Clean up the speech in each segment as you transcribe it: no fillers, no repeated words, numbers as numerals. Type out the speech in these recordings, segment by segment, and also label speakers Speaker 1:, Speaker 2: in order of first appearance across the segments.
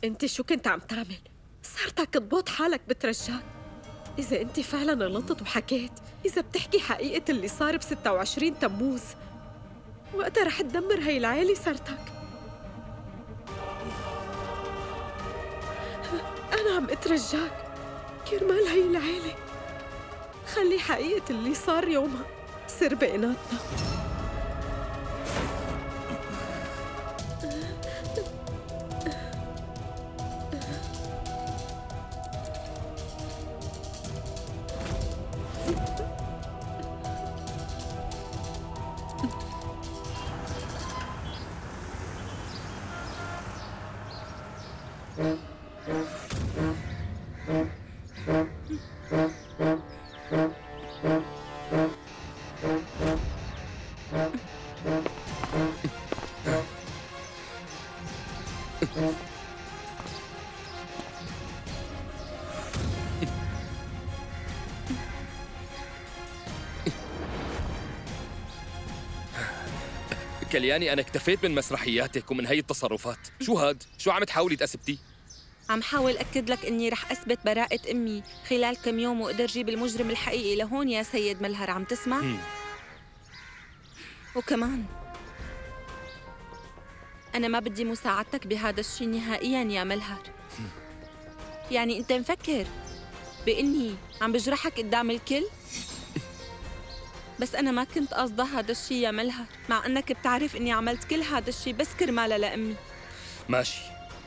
Speaker 1: انت شو كنت عم تعمل؟ صارتك تضبط حالك بترجاك. إذا انت فعلا غلطت وحكيت، إذا بتحكي حقيقة اللي صار ب26 تموز، وقتها رح تدمر هاي العيلة صرتك. أنا عم أترجاك كرمال هاي العيلة، خلي حقيقة اللي صار يومها تصير بيناتنا.
Speaker 2: كلياني أنا اكتفيت من مسرحياتك ومن هي التصرفات. شو هاد؟ شو عم تحاولي تأثبتي؟
Speaker 3: عم حاول أكد لك إني رح أثبت براءة أمي خلال كم يوم وأقدر جيب المجرم الحقيقي لهون يا سيد ملهر. عم تسمع؟ وكمان أنا ما بدي مساعدتك بهذا الشيء نهائياً يا ملهر. يعني أنت مفكر بإني عم بجرحك قدام الكل؟ بس أنا ما كنت قصده هذا الشيء يا ملهر، مع أنك بتعرف إني عملت كل هذا الشيء بس كرمالها لأمي.
Speaker 2: ماشي،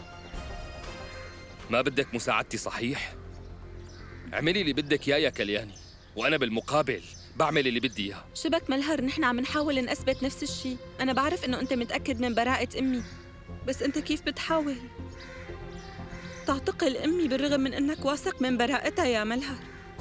Speaker 2: ما بدك مساعدتي صحيح؟ اعملي اللي بدك إياه يا كلياني، وأنا بالمقابل بعمل اللي بدي إياه.
Speaker 3: شبك ملهر، نحن عم نحاول نثبت نفس الشيء. أنا بعرف إنه أنت متأكد من براءة أمي، بس أنت كيف بتحاول تعتقل أمي بالرغم من أنك واثق من براءتها يا ملهر؟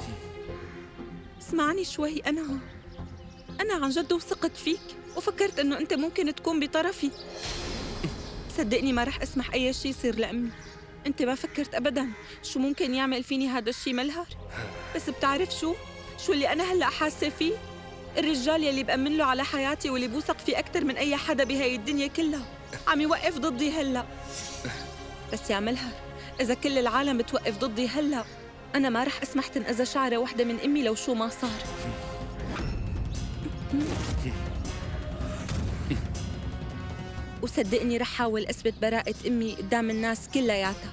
Speaker 3: اسمعني شوي، أنا عن جد وثقت فيك وفكرت إنه أنت ممكن تكون بطرفي. صدقني ما رح أسمح أي شيء يصير لأمي. أنت ما فكرت أبداً شو ممكن يعمل فيني هذا الشيء ملهر؟ بس بتعرف شو اللي أنا هلأ حاسة فيه؟ الرجال يلي بأمن له على حياتي واللي بوثق فيه أكثر من أي حدا بهاي الدنيا كلها عم يوقف ضدي هلأ. بس يا ملهر، إذا كل العالم بتوقف ضدي هلأ، أنا ما رح أسمح تنأذى شعرة وحدة من أمي لو شو ما صار. وصدقني رح حاول أثبت براءة أمي قدام الناس كلياتها.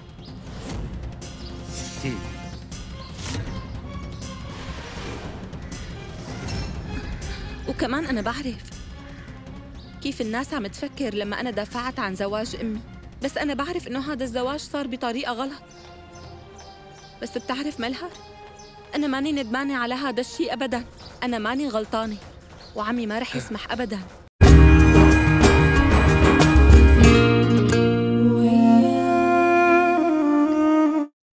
Speaker 3: وكمان أنا بعرف كيف الناس عم تفكر لما أنا دافعت عن زواج أمي، بس أنا بعرف إنه هذا الزواج صار بطريقة غلط. بس بتعرف ملهر، أنا ماني ندمانة على هذا الشيء أبداً. أنا ماني غلطانة، وعمي ما رح يسمح أبداً